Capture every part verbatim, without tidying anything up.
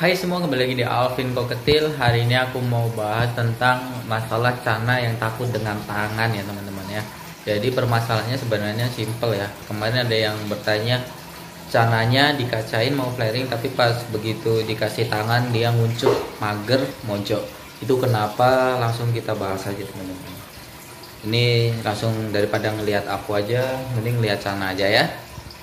Hai semua, kembali lagi di Alvin Koketil. Hari ini aku mau bahas tentang masalah cana yang takut dengan tangan ya teman-teman ya. Jadi permasalahannya sebenarnya simple ya. Kemarin ada yang bertanya, cananya dikacain mau flaring tapi pas begitu dikasih tangan dia nguncup, mager, mojok. Itu kenapa? Langsung kita bahas aja teman-teman. Ini langsung daripada ngelihat aku aja, mending lihat cana aja ya.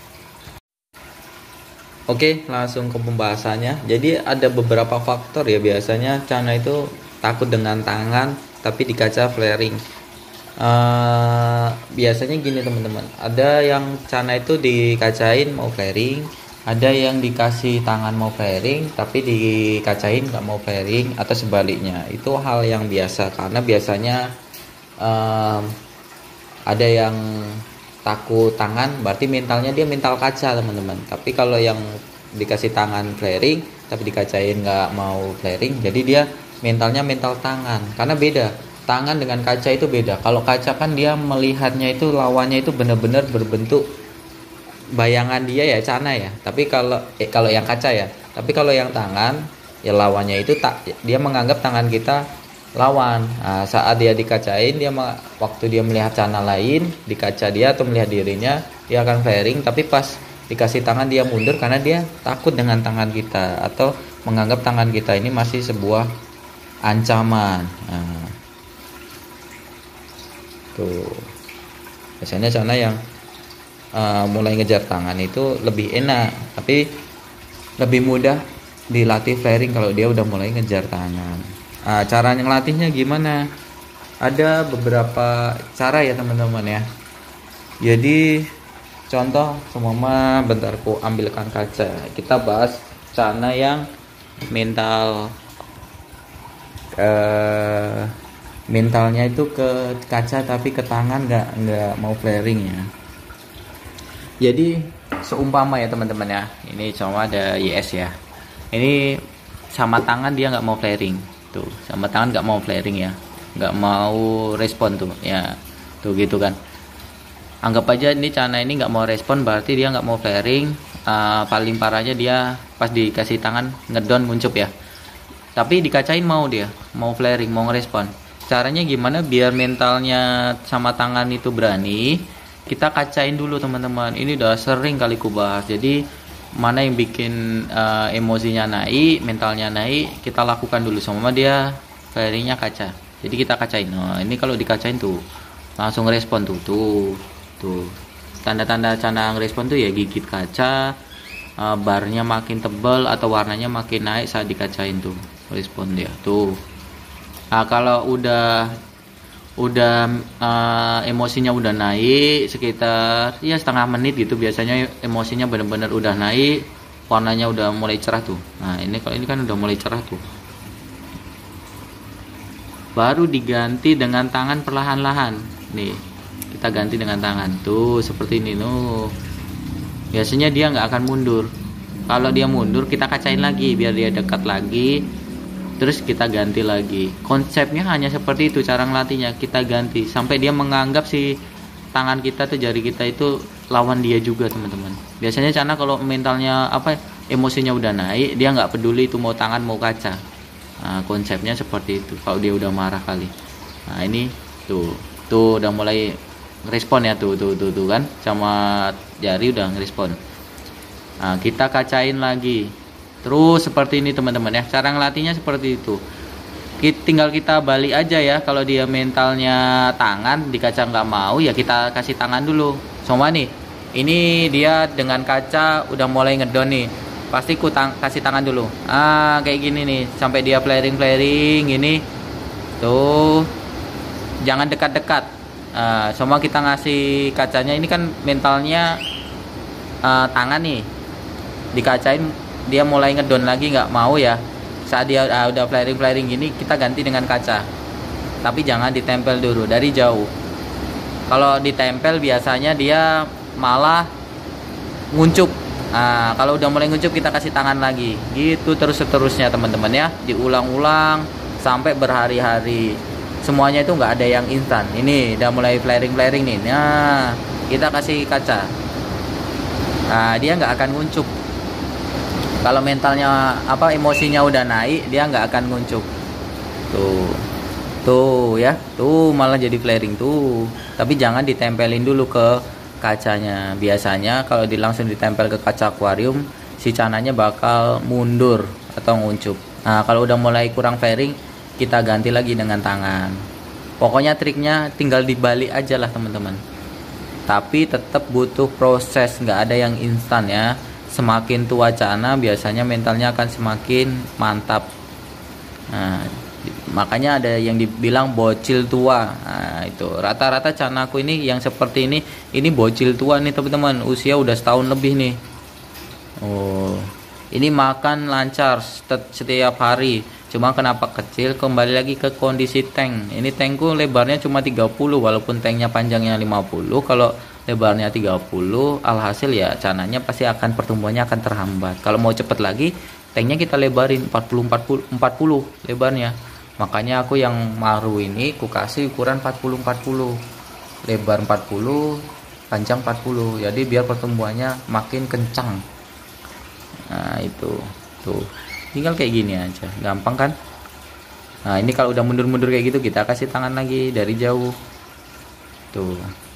Oke, langsung ke pembahasannya. Jadi ada beberapa faktor ya, biasanya cana itu takut dengan tangan tapi di kaca flaring. Uh, biasanya gini teman-teman, ada yang cana itu dikacain mau flaring, ada yang dikasih tangan mau flaring tapi dikacain nggak mau flaring, atau sebaliknya. Itu hal yang biasa karena biasanya um, ada yang takut tangan berarti mentalnya dia mental kaca teman-teman. Tapi kalau yang dikasih tangan flaring tapi dikacain nggak mau flaring, jadi dia mentalnya mental tangan. Karena beda, tangan dengan kaca itu beda. Kalau kaca kan dia melihatnya itu lawannya itu benar-benar berbentuk bayangan dia ya, cana ya. Tapi kalau eh, kalau yang kaca ya, tapi kalau yang tangan ya lawannya itu tak, dia menganggap tangan kita lawan. Nah, saat dia dikacain, dia waktu dia melihat cana lain di kaca dia atau melihat dirinya, dia akan flaring. Tapi pas dikasih tangan dia mundur karena dia takut dengan tangan kita atau menganggap tangan kita ini masih sebuah ancaman. Nah, tuh biasanya cana yang uh, mulai ngejar tangan itu lebih enak, tapi lebih mudah dilatih flaring kalau dia udah mulai ngejar tangan. Nah, cara ngelatihnya gimana? Ada beberapa cara ya teman-teman ya. Jadi contoh semua, bentar ku ambilkan kaca. Kita bahas cana yang mental eh, mentalnya itu ke kaca tapi ke tangan nggak nggak mau flaring ya. Jadi seumpama ya teman-teman ya, ini cuma ada Y S ya. Ini sama tangan dia nggak mau flaring. Tuh, sama tangan nggak mau flaring ya, nggak mau respon tuh ya, tuh gitu kan. Anggap aja ini cana ini nggak mau respon, berarti dia nggak mau flaring. Uh, paling parahnya dia pas dikasih tangan ngedon nguncup ya, tapi dikacain mau, dia mau flaring, mau ngerespon. Caranya gimana biar mentalnya sama tangan itu berani? Kita kacain dulu teman-teman. Ini udah sering kali ku bahas. Jadi mana yang bikin uh, emosinya naik, mentalnya naik, kita lakukan dulu. Sama dia flaringnya kaca, jadi kita kacain. Nah, ini kalau dikacain tuh langsung respon tuh, tuh, tuh. Tanda-tanda cana respon tuh ya gigit kaca, uh, barnya makin tebal atau warnanya makin naik saat dikacain tuh, respon dia tuh. Nah, kalau udah udah uh, emosinya udah naik sekitar ya setengah menit gitu, biasanya emosinya benar-benar udah naik, warnanya udah mulai cerah tuh. Nah, ini kalau ini kan udah mulai cerah tuh, baru diganti dengan tangan perlahan-lahan. Nih, kita ganti dengan tangan tuh seperti ini tuh. Biasanya dia nggak akan mundur. Kalau dia mundur, kita kacain lagi biar dia dekat lagi. Terus kita ganti lagi. Konsepnya hanya seperti itu cara ngelatihnya. Kita ganti sampai dia menganggap si tangan kita tuh, jari kita itu lawan dia juga teman-teman. Biasanya cana kalau mentalnya apa, emosinya udah naik, dia nggak peduli itu mau tangan mau kaca. Nah, konsepnya seperti itu. Kalau dia udah marah kali. Nah, ini tuh tuh udah mulai respon ya, tuh tuh tuh tuh kan, sama jari udah ngerespon. Nah, kita kacain lagi. Terus seperti ini teman-teman ya, cara ngelatihnya seperti itu. Tinggal kita balik aja ya. Kalau dia mentalnya tangan, di kaca nggak mau ya kita kasih tangan dulu. Cuma nih, ini dia dengan kaca udah mulai ngedon nih, pasti ku tang kasih tangan dulu. Ah, kayak gini nih, sampai dia flaring-flaring gini. Tuh, jangan dekat-dekat. Ah, semua kita ngasih kacanya, ini kan mentalnya uh, tangan nih, dikacain dia mulai ngedon lagi nggak mau ya. Saat dia uh, udah flaring-flaring gini, kita ganti dengan kaca, tapi jangan ditempel dulu, dari jauh. Kalau ditempel biasanya dia malah nguncup. Nah, kalau udah mulai nguncup kita kasih tangan lagi, gitu terus seterusnya teman-teman ya, diulang-ulang sampai berhari-hari. Semuanya itu nggak ada yang instan. Ini udah mulai flaring-flaring nih, nah kita kasih kaca. Nah, dia nggak akan nguncup. Kalau mentalnya apa emosinya udah naik, dia nggak akan nguncup. Tuh. Tuh ya, tuh malah jadi flaring tuh. Tapi jangan ditempelin dulu ke kacanya. Biasanya kalau di langsung ditempel ke kaca akuarium, si cananya bakal mundur atau nguncup. Nah, kalau udah mulai kurang flaring, kita ganti lagi dengan tangan. Pokoknya triknya tinggal dibalik aja lah teman-teman. Tapi tetap butuh proses, nggak ada yang instan ya. Semakin tua cana biasanya mentalnya akan semakin mantap. Nah, makanya ada yang dibilang bocil tua. Nah, itu rata-rata canaku ini yang seperti ini, ini bocil tua nih teman-teman, usia udah setahun lebih nih. Oh, ini makan lancar setiap hari. Cuma kenapa kecil? Kembali lagi ke kondisi tank. Ini tankku lebarnya cuma tiga puluh, walaupun tanknya panjangnya lima puluh. Kalau lebarnya tiga puluh, alhasil ya cananya pasti akan pertumbuhannya akan terhambat. Kalau mau cepet lagi, tanknya kita lebarin empat puluh empat puluh lebarnya. Makanya aku yang maru ini ku kasih ukuran empat puluh empat puluh, lebar empat puluh, panjang empat puluh. Jadi biar pertumbuhannya makin kencang. Nah, itu tuh. Tinggal kayak gini aja, gampang kan? Nah, ini kalau udah mundur-mundur kayak gitu, kita kasih tangan lagi dari jauh. Tuh.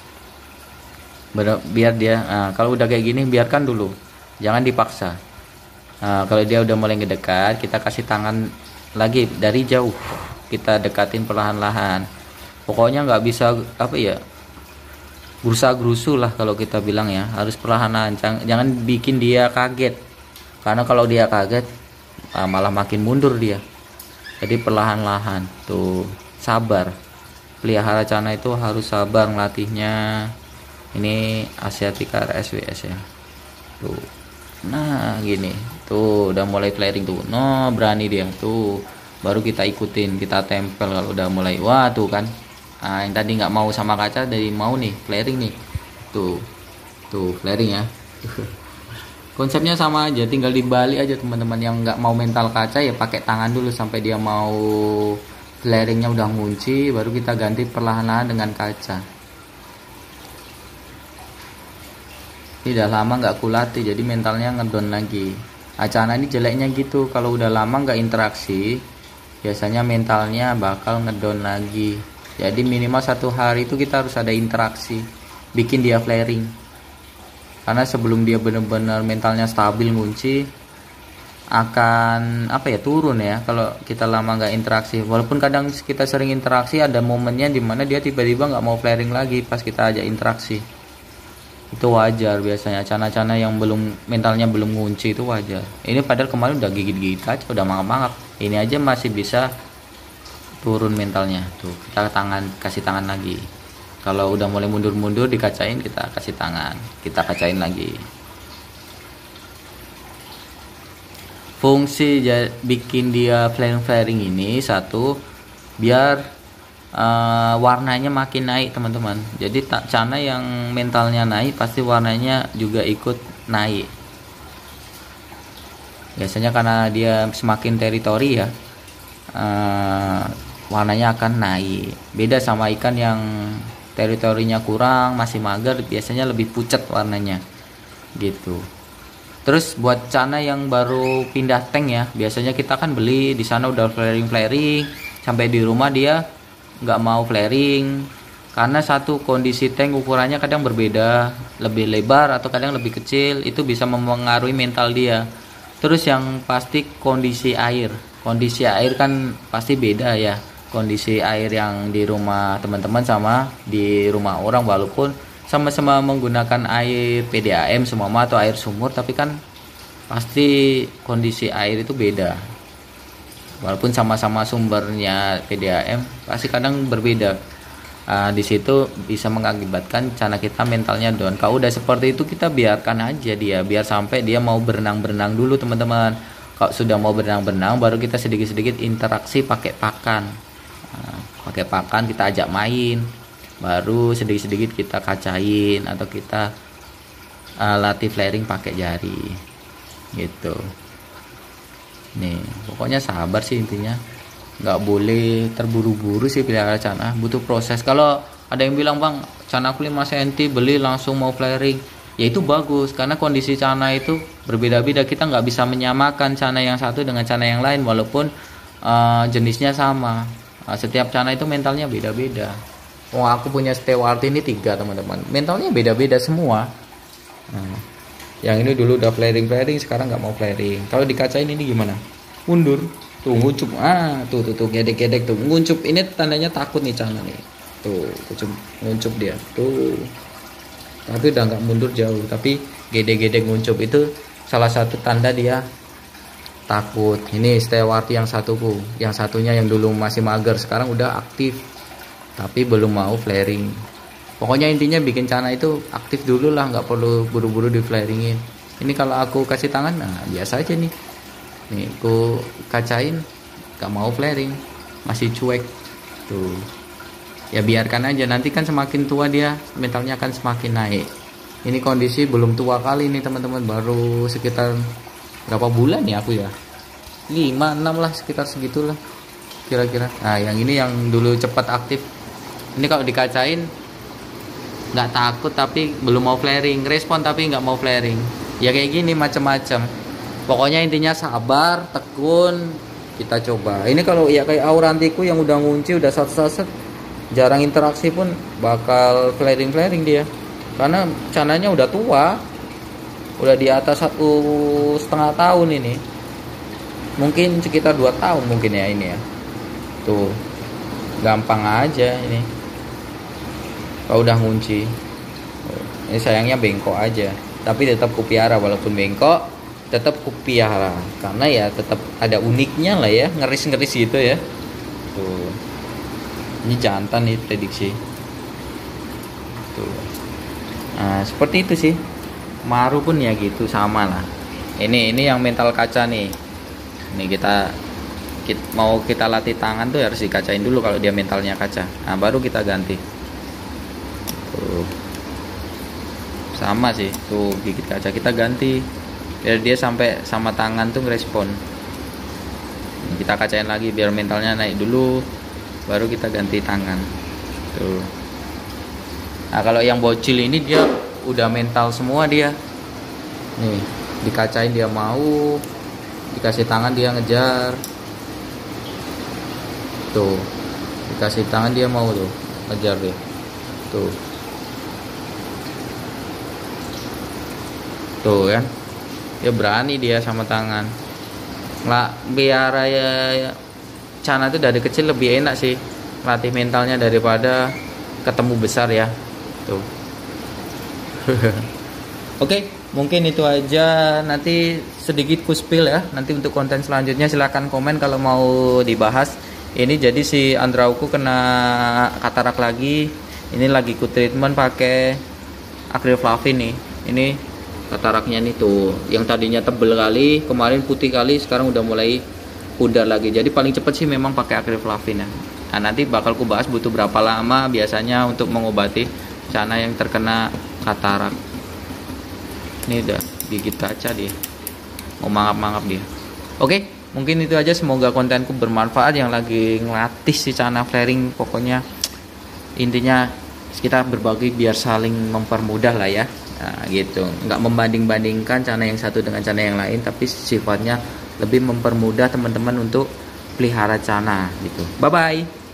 Biar dia, nah, kalau udah kayak gini biarkan dulu. Jangan dipaksa. Nah, kalau dia udah mulai ngedekat, kita kasih tangan lagi dari jauh, kita dekatin perlahan-lahan. Pokoknya nggak bisa apa ya, berusaha gerusu lah kalau kita bilang ya, harus perlahan-lahan. Jangan bikin dia kaget, karena kalau dia kaget malah makin mundur dia. Jadi perlahan-lahan tuh, sabar. Pelihara cana itu harus sabar ngelatihnya. Ini Asiatica R S W S ya tuh. Nah gini tuh, udah mulai flaring tuh, no berani dia tuh, baru kita ikutin, kita tempel kalau udah mulai. Wah tuh kan, nah, yang tadi nggak mau sama kaca dari mau nih flaring nih, tuh tuh flaring ya. Konsepnya sama aja, tinggal dibalik aja teman-teman. Yang nggak mau mental kaca ya pakai tangan dulu sampai dia mau flaringnya udah ngunci, baru kita ganti perlahan-lahan dengan kaca. Ini udah lama nggak kulatih, jadi mentalnya ngedon lagi. Acana ini jeleknya gitu, kalau udah lama nggak interaksi, biasanya mentalnya bakal ngedon lagi. Jadi minimal satu hari itu kita harus ada interaksi, bikin dia flaring. Karena sebelum dia bener-bener mentalnya stabil ngunci, akan apa ya, turun ya kalau kita lama nggak interaksi. Walaupun kadang kita sering interaksi, ada momennya dimana dia tiba-tiba nggak mau flaring lagi pas kita ajak interaksi. Itu wajar biasanya, cana-cana yang belum mentalnya belum ngunci itu wajar. Ini padahal kemarin udah gigit-gigit aja, udah mangap-mangap. Ini aja masih bisa turun mentalnya. Tuh, kita tangan kasih tangan lagi. Kalau udah mulai mundur-mundur dikacain, kita kasih tangan, kita kacain lagi. Fungsi bikin dia flaring-flaring ini satu, biar Uh, warnanya makin naik teman-teman. Jadi tak cana yang mentalnya naik pasti warnanya juga ikut naik. Biasanya karena dia semakin teritori ya, uh, warnanya akan naik. Beda sama ikan yang teritorinya kurang, masih mager, biasanya lebih pucat warnanya gitu. Terus buat cana yang baru pindah tank ya, biasanya kita kan beli di sana udah flaring-flaring, sampai di rumah dia nggak mau flaring karena satu, kondisi tank ukurannya kadang berbeda, lebih lebar atau kadang lebih kecil, itu bisa mempengaruhi mental dia. Terus yang pasti kondisi air, kondisi air kan pasti beda ya, kondisi air yang di rumah teman-teman sama di rumah orang, walaupun sama-sama menggunakan air P D A M semua atau air sumur, tapi kan pasti kondisi air itu beda. Walaupun sama-sama sumbernya P D A M, pasti kadang berbeda. Uh, di situ bisa mengakibatkan cana kita mentalnya down. Kalau udah seperti itu, kita biarkan aja dia, biar sampai dia mau berenang-berenang dulu teman-teman. Kalau sudah mau berenang-berenang, baru kita sedikit-sedikit interaksi pakai pakan. Uh, pakai pakan kita ajak main, baru sedikit-sedikit kita kacain atau kita uh, latih flaring pakai jari, gitu. Nih, pokoknya sabar sih intinya. Nggak boleh terburu-buru sih pelihara cana, butuh proses. Kalau ada yang bilang, bang, cana aku lima sentimeter beli langsung mau flaring, ya itu bagus karena kondisi cana itu berbeda-beda, kita nggak bisa menyamakan cana yang satu dengan cana yang lain walaupun uh, jenisnya sama. Nah, setiap cana itu mentalnya beda-beda. Oh, aku punya Stewart ini tiga teman-teman, mentalnya beda-beda semua. Nah, yang ini dulu udah flaring-flaring, sekarang nggak mau flaring. Kalau dikacain ini gimana? Mundur, tuh nguncup, ah tuh tuh tuh gedek-gedek tuh nguncup. Ini tandanya takut nih cana nih, tuh nguncup, nguncup dia tuh. Tapi udah nggak mundur jauh, tapi gedek-gedek nguncup itu salah satu tanda dia takut. Ini Stewart yang satuku, yang satunya yang dulu masih mager sekarang udah aktif tapi belum mau flaring. Pokoknya intinya bikin cana itu aktif dulu lah, nggak perlu buru-buru di flaringin. Ini kalau aku kasih tangan, nah biasa aja nih, nih aku kacain nggak mau flaring, masih cuek tuh. Ya biarkan aja, nanti kan semakin tua dia mentalnya akan semakin naik. Ini kondisi belum tua kali nih teman-teman, baru sekitar berapa bulan ya aku ya, lima enam lah, sekitar segitulah kira-kira. Nah yang ini yang dulu cepat aktif, ini kalau dikacain nggak takut tapi belum mau flaring, respon tapi nggak mau flaring. Ya kayak gini macam-macam. Pokoknya intinya sabar, tekun, kita coba. Ini kalau ya kayak Aurantiku yang udah ngunci, udah sat-sat, jarang interaksi pun bakal flaring-flaring dia, karena cananya udah tua, udah di atas satu setengah tahun ini, mungkin sekitar dua tahun mungkin ya ini ya. Tuh gampang aja ini kalau udah ngunci. Ini sayangnya bengkok aja, tapi tetap kupiara. Walaupun bengkok tetap kupiara karena ya tetap ada uniknya lah ya, ngeris-ngeris gitu ya. Tuh ini jantan nih prediksi tuh. Nah seperti itu sih, Maru pun ya gitu sama lah. Ini ini yang mental kaca nih. Ini kita, kita mau kita latih tangan tuh harus dikacain dulu kalau dia mentalnya kaca. Nah baru kita ganti. Tuh sama sih, tuh gigit kaca kita ganti biar dia sampai sama tangan tuh ngerespon. Kita kacain lagi biar mentalnya naik dulu, baru kita ganti tangan tuh. Nah kalau yang bocil ini dia udah mental semua dia nih, dikacain dia mau, dikasih tangan dia ngejar tuh, dikasih tangan dia mau tuh ngejar deh tuh. Tuh kan dia berani dia sama tangan lah. Biar ya, ya cana itu dari kecil lebih enak sih latih mentalnya daripada ketemu besar ya tuh. Oke, mungkin itu aja. Nanti sedikit kuspil ya. Nanti untuk konten selanjutnya silahkan komen kalau mau dibahas. Ini jadi si Andrauku kena katarak lagi. Ini lagi ku treatment pakai Acrylflavin nih. Ini kataraknya nih tuh, yang tadinya tebel kali, kemarin putih kali, sekarang udah mulai pudar lagi. Jadi paling cepet sih memang pakai Acrylflavin ya. Nah nanti bakal ku bahas butuh berapa lama biasanya untuk mengobati cana yang terkena katarak. Ini udah gigit kaca dia, mau mangap-mangap dia. Oke, mungkin itu aja. Semoga kontenku bermanfaat yang lagi ngelatih si cana flaring. Pokoknya intinya kita berbagi biar saling mempermudah lah ya. Nah, gitu, nggak membanding-bandingkan cana yang satu dengan cana yang lain, tapi sifatnya lebih mempermudah teman-teman untuk pelihara cana gitu. Bye bye.